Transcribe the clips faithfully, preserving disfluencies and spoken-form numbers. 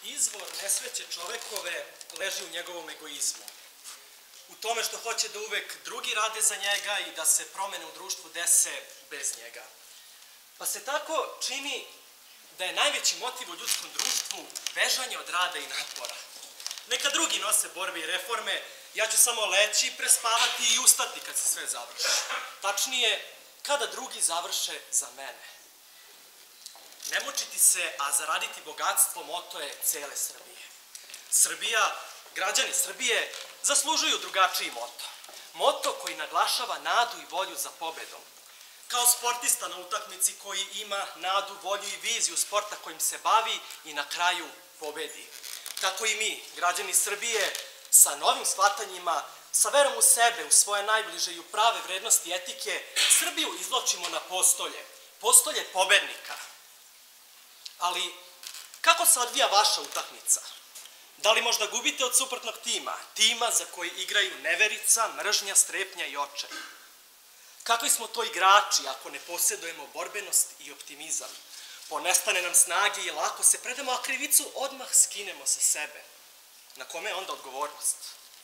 Izvor nesreće čovekove leži u njegovom egoizmu. U tome što hoće da uvek drugi rade za njega i da se promene u društvu dese bez njega. Pa se tako čini da je najveći motiv u ljudskom društvu bežanje od rada i napora. Neka drugi nose borbe i reforme, ja ću samo leći, prespavati i ustati kad se sve završi. Tačnije, kada drugi završe za mene. Ne mučiti se, a zaraditi bogatstvo, moto je cele Srbije. Srbija, građani Srbije, zaslužuju drugačiji moto. Moto koji naglašava nadu i volju za pobedom. Kao sportista na utakmici koji ima nadu, volju i viziju sporta kojim se bavi i na kraju pobedi. Tako i mi, građani Srbije, sa novim shvatanjima, sa verom u sebe, u svoje najbliže i u prave vrednosti i etike, Srbiju izvlačimo na postolje. Postolje pobednika. Ali, kako se odvija vaša utakmica? Da li možda gubite od suprotnog tima? Tima za koji igraju neverica, mržnja, strepnja i očaj. Kakvi smo to igrači ako ne posjedujemo borbenost i optimizam? Ponestane nam snage i lako se predamo, a krivicu odmah skinemo sa sebe. Na kome je onda odgovornost?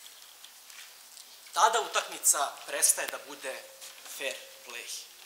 Tada utakmica prestaje da bude fair play.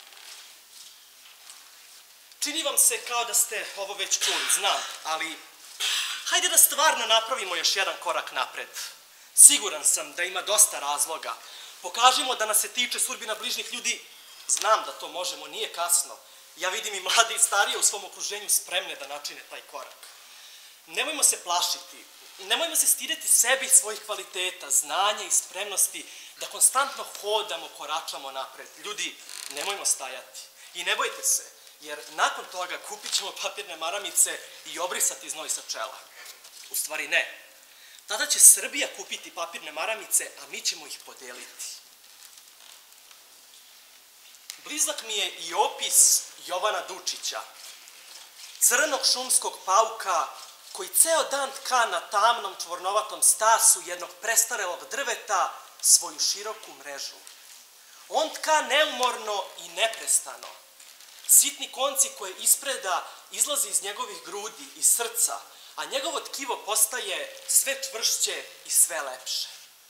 Čini vam se kao da ste ovo već čuli, znam, ali hajde da stvarno napravimo još jedan korak napred. Siguran sam da ima dosta razloga. Pokažimo da nas se tiče sudbina bližnjih ljudi. Znam da to možemo, nije kasno. Ja vidim i mlade i starije u svom okruženju spremne da načine taj korak. Nemojmo se plašiti, nemojmo se stideti sebi svojih kvaliteta, znanja i spremnosti da konstantno hodamo, koračamo napred. Ljudi, nemojmo stajati. I ne bojte se, jer nakon toga kupit ćemo papirne maramice i obrisati znoj sa čela. U stvari ne. Tada će Srbija kupiti papirne maramice, a mi ćemo ih podeliti. Blizak mi je i opis Jovana Dučića, crnog šumskog pauka koji ceo dan tka na tamnom čvornovatom stasu jednog prestarelog drveta svoju široku mrežu. On tka neumorno i neprestano. Sitni konci koje ispreda izlaze iz njegovih grudi i srca, a njegovo tkivo postaje sve čvršće i sve lepše.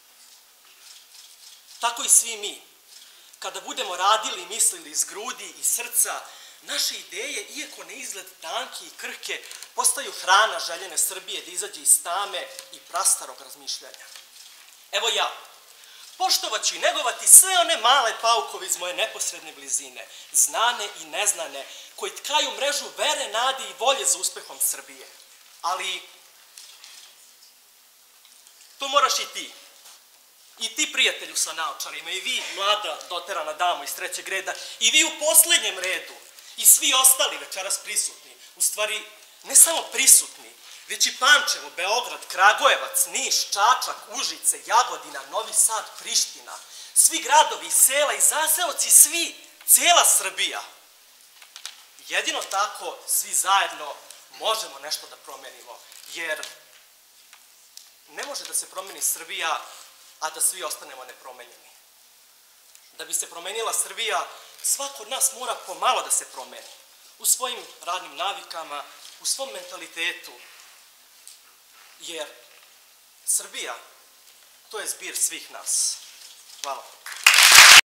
Tako i svi mi. Kada budemo radili i mislili iz grudi i srca, naše ideje, iako ne izgled tanke i krhke, postaju hrana željene Srbije da izađe iz tame i prastarog razmišljanja. Evo ja, poštovaću i negovati sve one male paukove iz moje neposredne blizine, znane i neznane, koji tkaju mrežu vere, nade i volje za uspehom Srbije. Ali, to moraš i ti. I ti, prijatelju sa naočarima, i vi, mlada doterana damo iz trećeg reda, i vi u poslednjem redu, i svi ostali večeras prisutni, u stvari ne samo prisutni, već i Pančevo, Beograd, Kragujevac, Niš, Čačak, Užice, Jagodina, Novi Sad, Priština, svi gradovi, sela i zaseoci, svi, cijela Srbija. Jedino tako svi zajedno možemo nešto da promenimo, jer ne može da se promeni Srbija, a da svi ostanemo nepromenjeni. Da bi se promenila Srbija, svako od nas mora pomalo da se promeni. U svojim radnim navikama, u svom mentalitetu. Jer Srbija, to je zbir svih nas. Hvala.